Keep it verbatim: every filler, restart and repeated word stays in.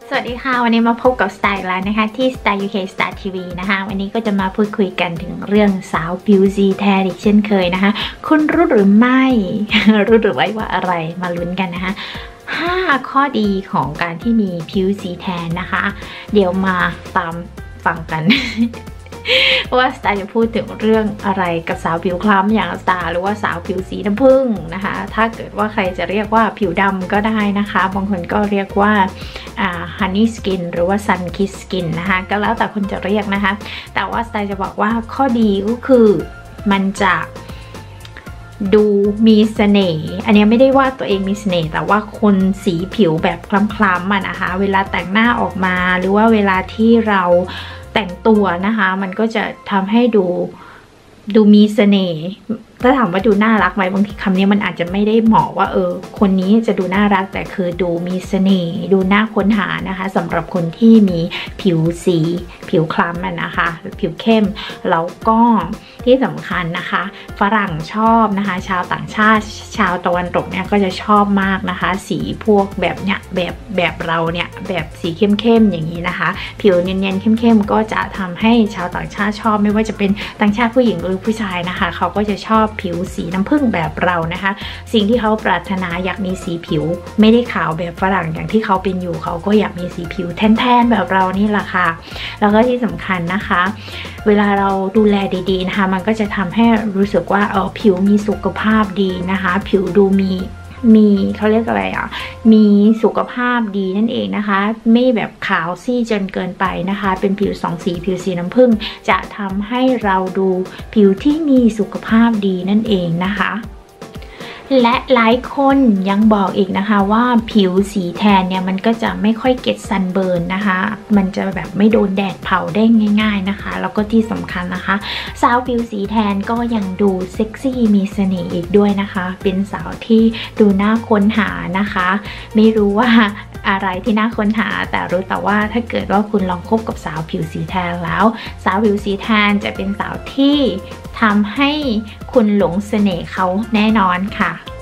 สวัสดีค่ะวันนี้มาพบกับสไตล์แล้วนะคะที่ Style ยู เค Style ที วี นะคะวันนี้ก็จะมาพูดคุยกันถึงเรื่องสาวผิวสีแทนอีกเช่นเคยนะคะคุณรู้หรือไม่ รู้หรือไม่ว่าอะไรมาลุ้นกันนะคะห้าข้อดีของการที่มีผิวสีแทนนะคะเดี๋ยวมาตามฟังกัน ว่าสไตล์จะพูดถึงเรื่องอะไรกับสาวผิวคล้ำอย่างสไตล์หรือว่าสาวผิวสีน้ำผึ้งนะคะถ้าเกิดว่าใครจะเรียกว่าผิวดำก็ได้นะคะบางคนก็เรียกว่าฮันนี่สกินหรือว่าซันคิสสกินนะคะก็แล้วแต่คนจะเรียกนะคะแต่ว่าสไตล์จะบอกว่าข้อดีก็คือมันจะดูมีเสน่ห์อันนี้ไม่ได้ว่าตัวเองมีเสน่ห์แต่ว่าคนสีผิวแบบคล้ำๆมันนะคะเวลาแต่งหน้าออกมาหรือว่าเวลาที่เราแต่งตัวนะคะมันก็จะทำให้ดูดูมีเสน่ห์ถ้าถามว่าดูน่ารักไหมบางทีคำนี้มันอาจจะไม่ได้เหมาะว่าเออคนนี้จะดูน่ารักแต่คือดูมีเสน่ห์ดูน่าค้นหานะคะสำหรับคนที่มีผิวสีผิวคล้ำนะคะผิวเข้มแล้วก็ที่สำคัญนะคะฝรั่งชอบนะคะชาวต่างชาติชาวตะวันตกเนี่ยก็จะชอบมากนะคะสีพวกแบบเนี้ยแบบแบบเราเนี่ยแบบสีเข้มๆอย่างนี้นะคะผิวเนียนๆเข้มๆก็จะทำให้ชาวต่างชาติชอบไม่ว่าจะเป็นต่างชาติผู้หญิงหรือผู้ชายนะคะเขาก็จะชอบผิวสีน้ำผึ้งแบบเรานะคะสิ่งที่เขาปรารถนาอยากมีสีผิวไม่ได้ขาวแบบฝรั่งอย่างที่เขาเป็นอยู่เขาก็อยากมีสีผิวแทนๆแบบเรานี่แหละค่ะแล้วก็ที่สำคัญนะคะเวลาเราดูแลดีๆนะคะมันก็จะทำให้รู้สึกว่าเออผิวมีสุขภาพดีนะคะผิวดูมีมีเขาเรียกอะไรอ่ะมีสุขภาพดีนั่นเองนะคะไม่แบบขาวซีดจนเกินไปนะคะเป็นผิวสองสีผิวสีน้ำผึ้งจะทำให้เราดูผิวที่มีสุขภาพดีนั่นเองนะคะและหลายคนยังบอกอีกนะคะว่าผิวสีแทนเนี่ยมันก็จะไม่ค่อยเก็ตซันเบิร์นนะคะมันจะแบบไม่โดนแดดเผาได้ง่ายๆนะคะแล้วก็ที่สำคัญนะคะสาวผิวสีแทนก็ยังดูเซ็กซี่มีเสน่ห์อีกด้วยนะคะเป็นสาวที่ดูน่าค้นหานะคะไม่รู้ว่าอะไรที่น่าค้นหาแต่รู้แต่ว่าถ้าเกิดว่าคุณลองคบกับสาวผิวสีแทนแล้วสาวผิวสีแทนจะเป็นสาวที่ทำให้คุณหลงเสน่ห์เขาแน่นอนค่ะ